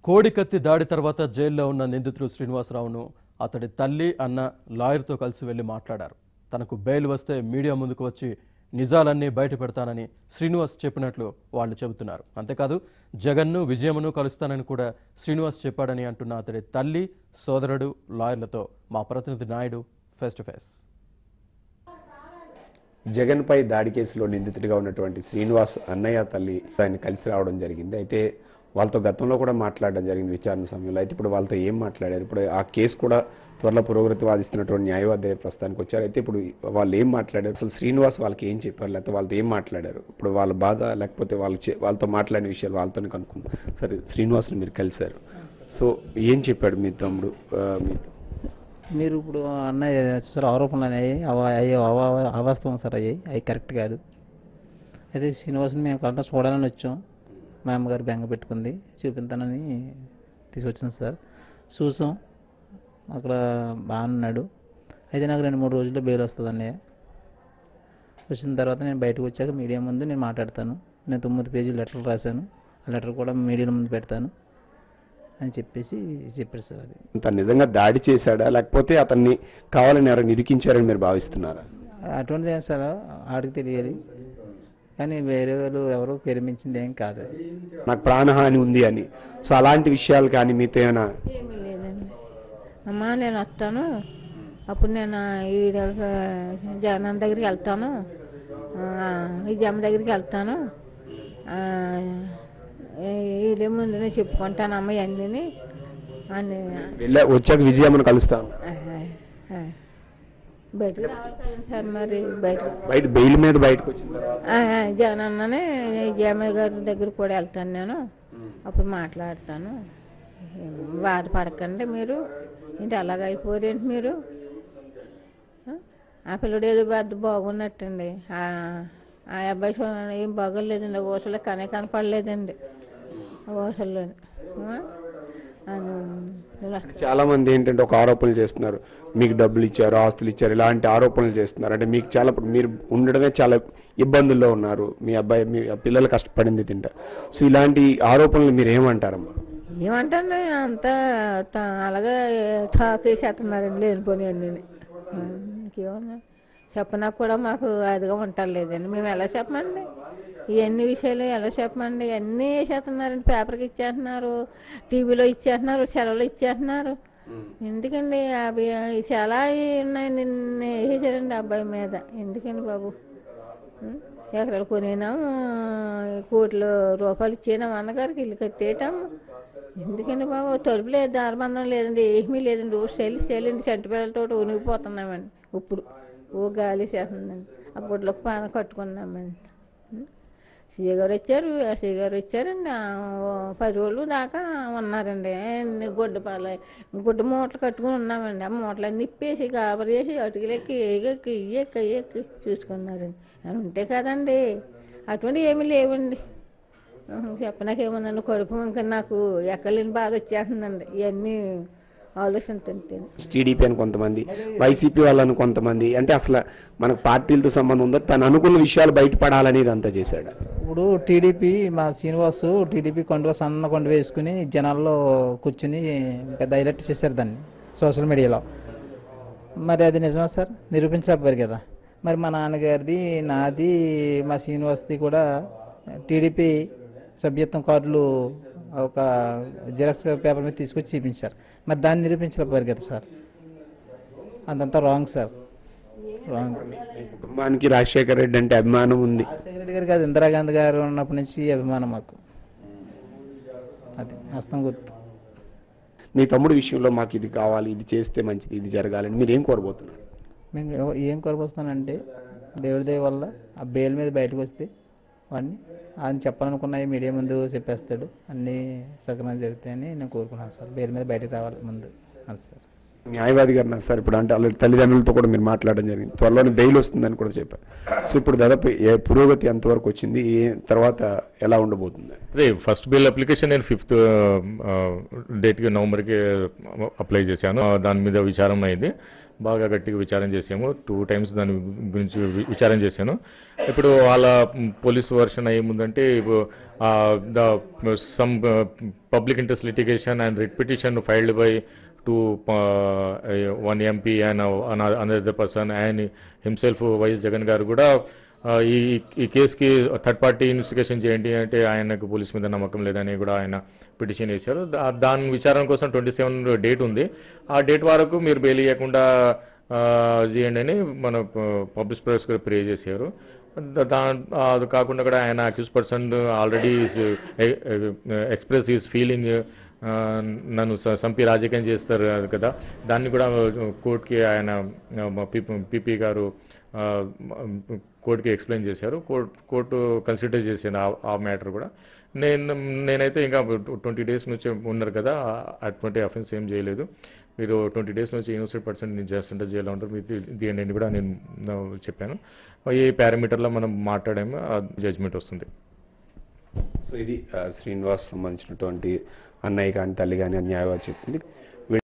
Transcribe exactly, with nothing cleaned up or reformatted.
కోడికత్తి దాడి తర్వాత జైల్లో ఉన్న నిందితుడు శ్రీనివాస్ రావును అతడి తల్లి అన్న లాయర్తో కలిసి వెళ్లి మాట్లాడారు. తనకు బెయిల్ వస్తే మీడియా ముందుకు వచ్చి నిజాలన్నీ బయట పెడతానని శ్రీనివాస్ చెప్పినట్లు వాళ్ళు చెబుతున్నారు. అంతేకాదు జగన్ను విజయమ్మను కలుస్తానని కూడా శ్రీనివాస్ చెప్పాడని అంటున్న అతడి తల్లి, సోదరుడు లాయర్లతో మా ప్రతినిధి Naidu face to face. Jagan పై దాడి కేసులో నిందితుడిగా ఉన్నటువంటి శ్రీనివాస్ అన్నయ్య తల్లి ఆయన కలిసి రావడం జరిగింది. అయితే వాళ్ళతో గతంలో కూడా మాట్లాడడం జరిగింది విచారణ సమయంలో. అయితే ఇప్పుడు వాళ్ళతో ఏం మాట్లాడారు, ఇప్పుడు ఆ కేసు కూడా త్వరలో పురోగతి వాదిస్తున్నటువంటి న్యాయవాది దగ్గర ప్రస్తుతానికి వచ్చారు. అయితే ఇప్పుడు వాళ్ళు ఏం మాట్లాడారు, అసలు శ్రీనివాస్ వాళ్ళకి ఏం చెప్పారు, లేకపోతే వాళ్ళతో ఏం మాట్లాడారు, ఇప్పుడు వాళ్ళ బాధ లేకపోతే వాళ్ళు వాళ్ళతో మాట్లాడిన విషయాలు వాళ్ళతోనే కనుక్కుందాం. సరే, శ్రీనివాస్ని మీరు కలిశారు, సో ఏం చెప్పాడు మీ తమ్ముడు? మీతో మీరు ఇప్పుడు అన్నయ్య సార్ ఆరోపణలు అనేవి అయ్యే అవాస్తవం సార్, అయ్యాయి అవి కరెక్ట్ కాదు. అయితే శ్రీనివాస్ని మేము కరెక్ట్గా చూడాలని వచ్చాం. మా అమ్మగారు బెంగ పెట్టుకుంది, చూపించానని తీసుకొచ్చాను సార్. చూసాం, అక్కడ బాగున్నాడు. అయితే నాకు రెండు మూడు రోజుల్లో బెయిల్ వస్తుంది అన్నయ్య. వచ్చిన తర్వాత నేను బయటకు వచ్చాక మీడియా ముందు నేను మాట్లాడతాను. నేను తొమ్మిది పేజీ లెటర్లు రాశాను, ఆ లెటర్ కూడా మీడియా ముందు పెడతాను అని చెప్పేసి చెప్పారు సార్. అది తను నిజంగా దాడి చేశాడా లేకపోతే అతన్ని కావాలని ఎవరైనా ఇరికించారని మీరు భావిస్తున్నారా? అటువంటిది ఏం సార్ ఆడికి తెలియాలి, కానీ వేరే వాళ్ళు ఎవరో ప్రేమించింది ఏం కాదు. నాకు ప్రాణహాని ఉంది అని, సో అలాంటి విషయాలు కానీ మీతో ఏమైనా? ఏమీ లేదండి. అమ్మా నేను వస్తాను, అప్పుడు నేను ఈడ జగన్ దగ్గరికి వెళ్తాను, విజయమ్మ దగ్గరికి వెళ్తాను, వీళ్ళే ముందు చెప్పుకుంటాను అమ్మ అన్నీ అని వచ్చాక విజయమ్మను కలుస్తాను. బయటకు రావాలి సార్, మరి బయట బయట బెయిల్ మీద బయటకు వచ్చిన తర్వాత జగన్ అన్ననే విజయమ్మ గారి దగ్గర కూడా వెళ్తాను నేను, అప్పుడు మాట్లాడతాను. బాధపడకండి మీరు, ఏంటి అలాగ అయిపోరేంటి మీరు? ఆ పిల్లడు ఏదో పెద్ద బాగున్నట్టండి, ఆ అబ్బాయి ఏం బాగోలేదండి, ఊసలో కనే కనపడలేదండి ఊసల్లో. చాలా మంది ఏంటంటే ఒక ఆరోపణలు చేస్తున్నారు, మీకు డబ్బులు ఇచ్చారు, ఆస్తులు ఇచ్చారు, ఇలాంటి ఆరోపణలు చేస్తున్నారు. అంటే మీకు చాలా మీరు ఉండడమే చాలా ఇబ్బందుల్లో ఉన్నారు, మీ అబ్బాయి మీ పిల్లలు కష్టపడింది తింటారు. సో ఇలాంటి ఆరోపణలు మీరు ఏమంటారమ్మా? ఏమంటాను, అంతా అలాగే టాక్ చేస్తున్నారండి లేనిపోయి అన్నీ. ఇంకేమన్నా చెప్పనా కూడా మాకు అదిగా ఉంటాలేదండి, మేము ఎలా చెప్పమండి? ఇవన్నీ విషయాలు ఎలా చెప్పమండి? అన్నీ వేసేస్తున్నారండి, పేపర్కి ఇచ్చేస్తున్నారు, టీవీలో ఇచ్చేస్తున్నారు, సెలవులు ఇచ్చేస్తున్నారు. ఎందుకండి అవి చాలా ఉన్నాయి, నిన్న వేసేసారండి అబ్బాయి మీద. ఎందుకండి బాబు? ఎకరాలు కొనేనాము, కోట్ల రూపాయలు ఇచ్చేనాము, అన్నగారికి ఇల్లు కట్టేయటము. ఎందుకండి బాబు? తలుపు లేదు, దారబంధం లేదండి, ఏమీ లేదండి. ఊరు సెల్లి సెల్లింది, చంటి పిల్లలతో ఉనిగిపోతున్నామండి. ఇప్పుడు ఓ గాలి చేస్తుందండి, ఆ గుడ్లకు పాన కట్టుకున్నామండి. సీఏ గారు వచ్చారు, సీఏ గారు వచ్చారండి, పది రోజులు దాకా ఉన్నారండి. గుడ్డ పాల గుడ్డ మూటలు కట్టుకుని ఉన్నామండి. ఆ మూటలన్నీ ఇప్పేసి గాబరి చేసి అటుకులెక్కి ఏగెక్కి ఇయ్యెక్కి అయ్యెక్కి చూసుకున్నారండి. అని ఉంటే కదండి, అటువంటి ఏమీ లేవండి. చెప్పనాకేముందండి, కడుపు ఇంకా నాకు ఎక్కలేని బాధ వచ్చేస్తుందండి ఇవన్నీ ఆలోచించుంటే. టీడీపీ అని కొంతమంది, వైసీపీ వాళ్ళని కొంతమంది, అంటే అసలు మనకు పార్టీలతో సంబంధం ఉందో, తను అనుకున్న విషయాలు బయటపడాలనేది అంతా చేశాడు. ఇప్పుడు టీడీపీ మా శ్రీనివాసు టీడీపీ కొండ సన్న కొండ వేసుకుని జనాల్లో కూర్చుని పెద్ద హైలైట్ చేశారు దాన్ని సోషల్ మీడియాలో. మరి అది నిజమా సార్? నిరూపించలేకపోయారు కదా. మరి మా నాన్నగారిది, నాది, మా శ్రీనివాస్ది కూడా టీడీపీ సభ్యత్వం కార్డులు ఒక జిరాక్స్ పేపర్ మీద తీసుకొచ్చి చూపించారు. మరి దాన్ని నిరూపించలేకపోయారు కదా సార్. అదంతా రాంగ్ సార్, రాంగ్. కుటుంబానికి రాజశేఖర రెడ్డి అంటే అభిమానం ఉంది. రాజశేఖర రెడ్డి గారు కాదు, ఇందిరాగాంధీ గారు ఉన్నప్పటి నుంచి అభిమానం మాకు. అది హస్తం గుర్తు. మీ తమ్ముడు విషయంలో మాకు ఇది కావాలి, ఇది చేస్తే మంచిది, ఇది జరగాలని మీరు ఏం కోరబోతున్నారు? మేము ఏం కోరబోతున్నానంటే, దేవుడి దయ వల్ల ఆ బెయిల్ మీద బయటకు వస్తే వాడిని ఆయన చెప్పాలనుకున్నాయి మీడియా ముందు చెప్పేస్తాడు, అన్నీ సగనం జరుగుతాయని నేను కోరుకున్నాను సార్. బెయిల్ మీద బయటకు రావాలి ముందు అది సార్. న్యాయవాది గారు నాకు సార్ ఇప్పుడు అంటే వాళ్ళ తల్లిదండ్రులతో కూడా మీరు మాట్లాడడం జరిగింది, త్వరలోనే బెయిల్ వస్తుందని కూడా చెప్పారు. సో ఇప్పుడు దాదాపు ఏ పురోగతి ఎంతవరకు వచ్చింది, ఏ తర్వాత ఎలా ఉండబోతుంది? అదే ఫస్ట్ బెయిల్ అప్లికేషన్ నేను ఫిఫ్త్ డేట్కి నవంబర్కి అప్లై చేశాను. దాని మీద విచారణ అయింది. బాగా గట్టిగా విచారణ చేసాము. టూ టైమ్స్ దాని గురించి వి- విచారణ చేశాను. ఇప్పుడు వాళ్ళ పోలీస్ వర్షన్ ఏముందంటే the some public interest litigation and writ petition filed by two one MP and another person and himself YS Jagan garu కూడా ఆ, ఈ ఈ కేసుకి థర్డ్ పార్టీ ఇన్వెస్టిగేషన్ చేయండి అంటే ఆయనకు పోలీస్ మీద నమ్మకం లేదని కూడా ఆయన పిటిషన్ వేశారు. దా- దాని విచారణ కోసం ట్వంటీ సెవెన్ డేట్ ఉంది. ఆ డేట్ వరకు మీరు బెయిల్ ఇవ్వకుండా ఆ, చేయండి అని మన పబ్లిక్ ప్రాసిక్యూటర్ కూడా ప్రే చేశారు. దా దా- అది కాకుండా కూడా ఆయన accused person already express is feeling నన్ను స- సంపి రాజకీయం చేస్తారు కదా, దాన్ని కూడా కోర్టుకి ఆయన పీపీ గారు ఆ, కోర్టుకి ఎక్స్ప్లెయిన్ చేశారు. కోర్టు కోర్టు కన్సిడర్ చేశాను ఆ- ఆ మ్యాటర్ కూడా. నేను నేనైతే ఇంకా ట్వంటీ డేస్ నుంచి ఉన్నారు కదా, అటువంటి అఫెన్స్ ఏం చేయలేదు, మీరు ట్వంటీ డేస్ నుంచి ఇన్నోసెంట్ పర్సెంట్ నేను చేస్తుంటే జైల్లో ఉంటారు మీరు తీయండి అని కూడా నేను ఆ, చెప్పాను. ఈ పారామీటర్లో మనం మాట్లాడాము, జడ్జ్మెంట్ వస్తుంది. సో ఇది ఆ, శ్రీనివాస్ సంబంధించినటువంటి అన్నయ్య కానీ తల్లి కానీ న్యాయవాది చెప్తుంది.